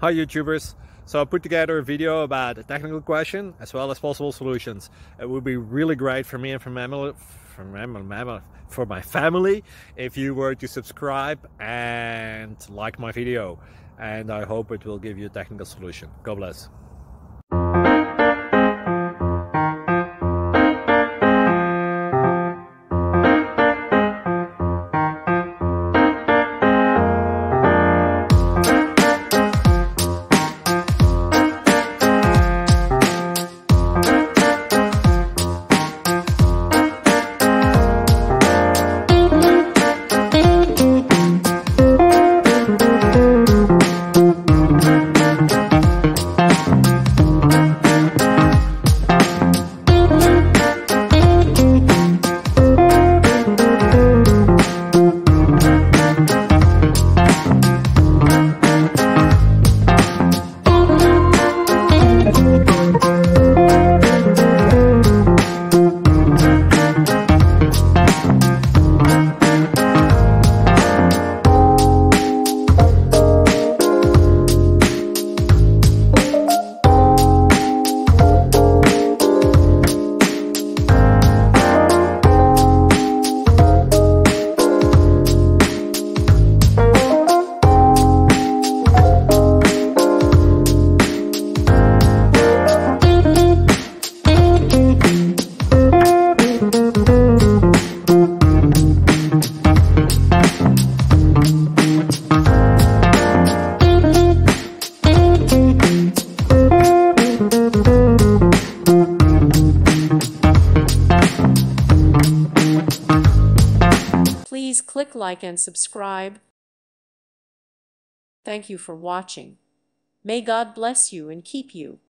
Hi YouTubers. So I put together a video about a technical question as well as possible solutions. It would be really great for me and for my family if you were to subscribe and like my video. And I hope it will give you a technical solution. God bless. Please click like and subscribe. Thank you for watching. May God bless you and keep you.